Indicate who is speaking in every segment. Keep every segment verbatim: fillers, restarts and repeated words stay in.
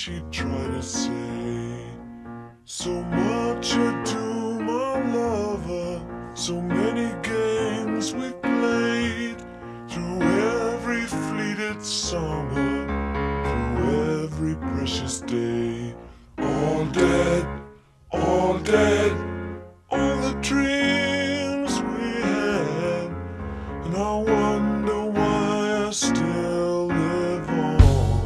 Speaker 1: she'd try to say. So much ado, my lover, so many games we played, through every fleeted summer, through every precious day. All dead, all dead, all the dreams we had, and I wonder why I still live on.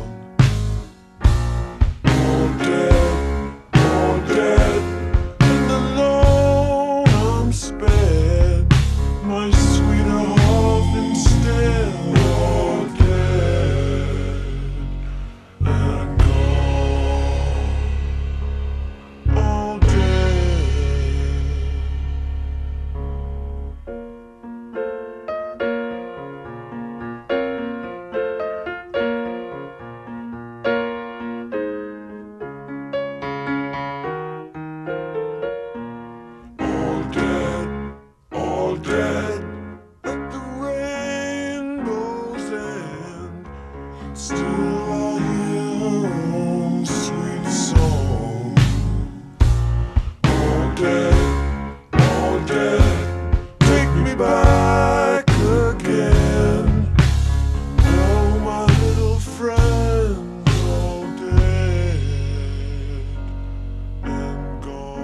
Speaker 1: All dead, all dead, and alone I'm spared, my sweeter half instead. All dead and gone. All dead. All dead, all dead, at the rainbow's end. Still I hear her own sweet song. All dead, all dead, take me back again. Oh, my little friends, all dead and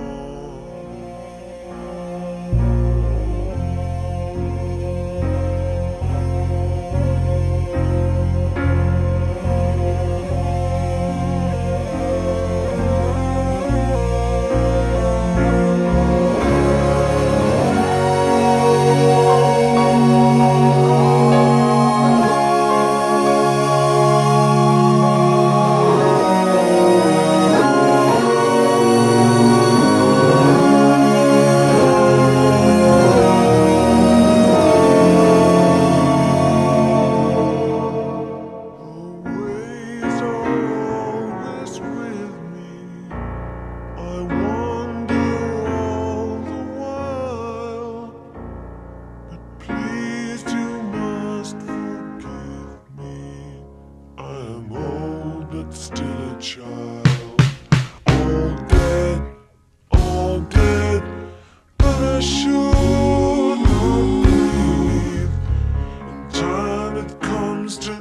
Speaker 1: still a child. All dead, all dead, but I should not leave. In time it comes to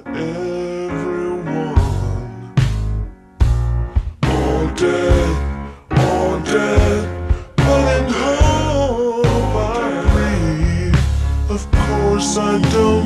Speaker 1: everyone. All dead, all dead, but in hope I breathe. Of course I don't